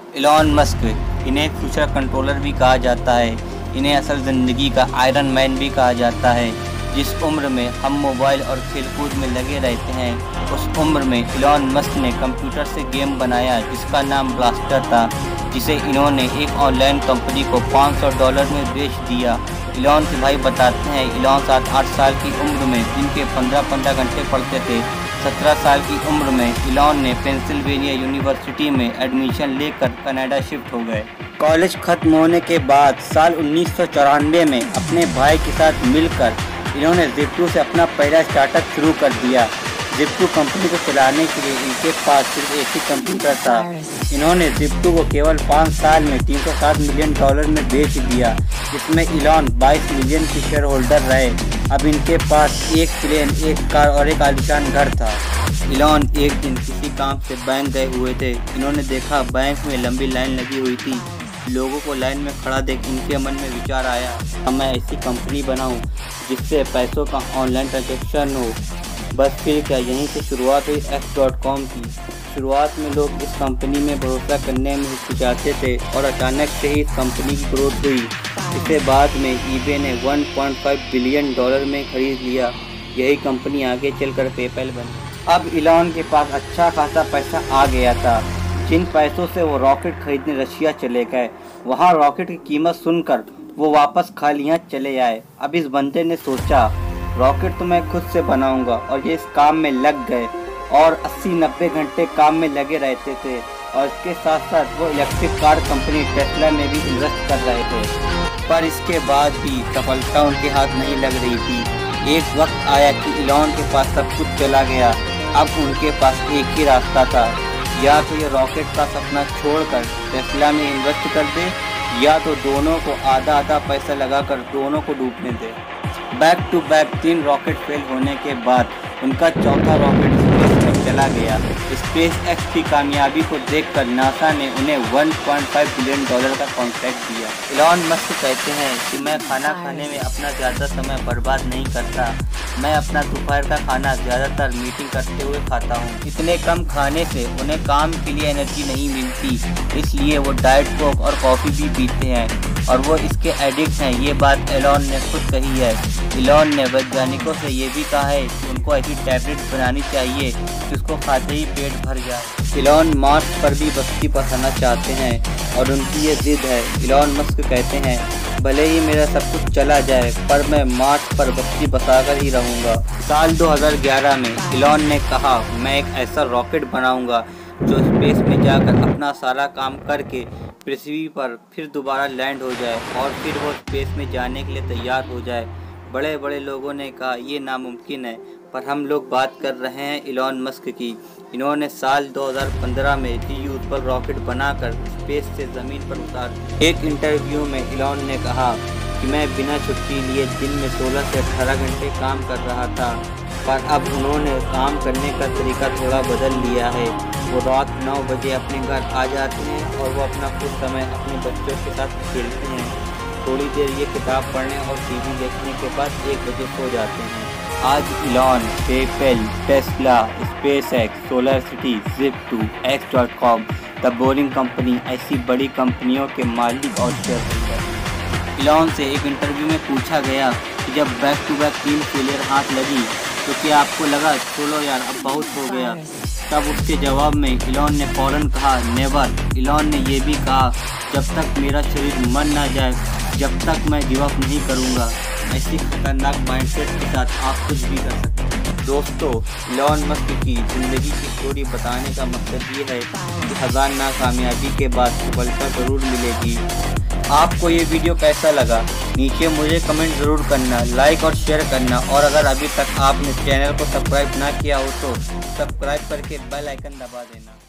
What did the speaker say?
Elon Musk, इन्हें future controller भी कहा जाता है। इन्हें असल ज़िंदगी का आयरन मैन भी कहा जाता है। जिस उम्र में हम मोबाइल और खेलकूद में लगे रहते हैं, उस उम्र में इलॉन मस्क ने कंप्यूटर से गेम बनाया जिसका नाम ब्लास्टर था, जिसे इन्होंने एक ऑनलाइन कंपनी को $500 में बेच दिया। इलॉन के भाई बताते हैं, इलॉन 7-8 साल की उम्र में दिन के 15-15 घंटे पढ़ते थे। 17 साल की उम्र में इलॉन ने पेंसिल्वेनिया यूनिवर्सिटी में एडमिशन लेकर कनाडा शिफ्ट हो गए। कॉलेज खत्म होने के बाद साल 1994 में अपने भाई के साथ मिलकर इन्होंने जिप्टो से अपना पहला स्टार्टअप शुरू कर दिया। जिप्टो कंपनी को चलाने के लिए इनके पास सिर्फ एक ही कंप्यूटर था। इन्होंने जिप्टो को केवल 5 साल में $307 मिलियन में बेच दिया, जिसमें इलॉन 22 मिलियन के शेयर होल्डर रहे। अब इनके पास एक प्लेन, एक कार और एक आलीशान घर था। इलॉन एक दिन किसी काम से बैंक गए हुए थे। इन्होंने देखा बैंक में लंबी लाइन लगी हुई थी। लोगों को लाइन में खड़ा देख इनके मन में विचार आया, अब मैं ऐसी कंपनी बनाऊं जिससे पैसों का ऑनलाइन ट्रांजैक्शन हो। बस फिर क्या, यहीं से शुरुआत हुई X.com की। शुरुआत में लोग इस कंपनी में भरोसा करने में हिचकिचाते थे और अचानक से ही इस कंपनी की ग्रोथ हुई। इसे बाद में eBay ने $1.5 बिलियन में खरीद लिया। यही कंपनी आगे चलकर पेपैल बनी। अब इलॉन के पास अच्छा खासा पैसा आ गया था, जिन पैसों से वो रॉकेट खरीदने रशिया चले गए। वहाँ रॉकेट की कीमत सुनकर वो वापस खाली हाथ चले आए। अब इस बंदे ने सोचा, रॉकेट तो मैं खुद से बनाऊंगा, और ये इस काम में लग गए और 80-90 घंटे काम में लगे रहते थे। और इसके साथ साथ वो इलेक्ट्रिक कार कंपनी टेस्ला में भी इन्वेस्ट कर रहे थे। पर इसके बाद भी सफलता उनके हाथ नहीं लग रही थी। एक वक्त आया कि इलॉन के पास सब कुछ चला गया। अब उनके पास एक ही रास्ता था, या तो ये रॉकेट का सपना छोड़कर टेस्ला में इन्वेस्ट कर दे, या तो दोनों को आधा आधा पैसा लगाकर दोनों को डूबने दे। Back to back 3 rocket fail होने के बाद उनका चौथा रॉकेट स्पेस में चला गया। स्पेस एक्स की कामयाबी को देखकर नासा ने उन्हें $1.5 बिलियन का कॉन्ट्रैक्ट दिया। इलॉन मस्क कहते हैं कि मैं खाना खाने में अपना ज़्यादा समय बर्बाद नहीं करता। मैं अपना दोपहर का खाना ज़्यादातर मीटिंग करते हुए खाता हूँ। इतने कम खाने से उन्हें काम के लिए एनर्जी नहीं मिलती, इसलिए वो डाइट कोक और कॉफ़ी भी पीते हैं, और वो इसके एडिक्ट हैं। ये बात एलॉन ने खुद कही है। इलॉन ने वैज्ञानिकों से ये भी कहा है कि उनको ऐसी टैबलेट बनानी चाहिए कि उसको खाते ही पेट भर जाए। इलॉन मार्स पर भी बस्ती बसाना चाहते हैं और उनकी ये जिद है। इलॉन मस्क कहते हैं, भले ही मेरा सब कुछ चला जाए, पर मैं मार्स पर बस्ती बसाकर ही रहूँगा। साल 2011 में इलॉन ने कहा, मैं एक ऐसा रॉकेट बनाऊँगा जो स्पेस में जाकर अपना सारा काम करके पृथ्वी पर फिर दोबारा लैंड हो जाए और फिर वो स्पेस में जाने के लिए तैयार हो जाए। बड़े बड़े लोगों ने कहा ये नामुमकिन है, पर हम लोग बात कर रहे हैं इलॉन मस्क की। इन्होंने साल 2015 में रीयूजेबल रॉकेट बनाकर स्पेस से ज़मीन पर उतार। एक इंटरव्यू में इलॉन ने कहा कि मैं बिना छुट्टी लिए दिन में 16 से 18 घंटे काम कर रहा था, पर अब उन्होंने काम करने का तरीका थोड़ा बदल लिया है। वो रात 9 बजे अपने घर आ जाते हैं और वो अपना कुछ समय अपने बच्चों के साथ खेलते हैं। थोड़ी देर ये किताब पढ़ने और टीवी देखने के बाद 1 बजे सो जाते हैं। आज Elon, PayPal, Tesla, SpaceX, SolarCity, Zip2, X.com, the Boring Company ऐसी बड़ी कंपनियों के मालिक और शेयर होल्डर। इलॉन से एक इंटरव्यू में पूछा गया कि जब बैक टू बैक 3 फेलियर हाथ लगी तो क्या आपको लगा चलो यार अब बहुत हो गया? तब उसके जवाब में इलॉन ने फौरन कहा, नेवर। इलॉन ने यह भी कहा, जब तक मेरा शरीर मर ना जाए, जब तक मैं गिव अप नहीं करूँगा। ऐसी खतरनाक माइंडसेट के साथ आप कुछ भी कर सकते हैं। दोस्तों, इलॉन मस्क की ज़िंदगी की स्टोरी बताने का मकसद ये है कि 1000 नाकामयाबी के बाद सफलता ज़रूर मिलेगी। आपको ये वीडियो कैसा लगा नीचे मुझे कमेंट ज़रूर करना, लाइक और शेयर करना, और अगर अभी तक आपने चैनल को सब्सक्राइब ना किया हो तो सब्सक्राइब करके बेल आइकन दबा देना।